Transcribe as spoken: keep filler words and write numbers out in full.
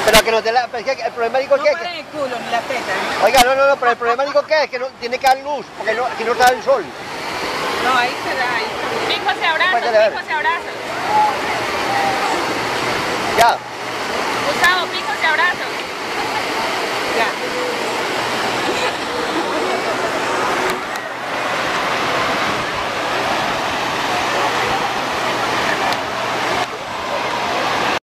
Pero que no te la... Es que el problema digo No que... para el culo ni la teta. Oiga, no, no, no, pero el problema digo que es que no, tiene que dar luz, porque no, aquí no está el sol. No, ahí se da, ahí se da. Chicos, se abrazan, Puede ver. chicos, se abrazan. Ya.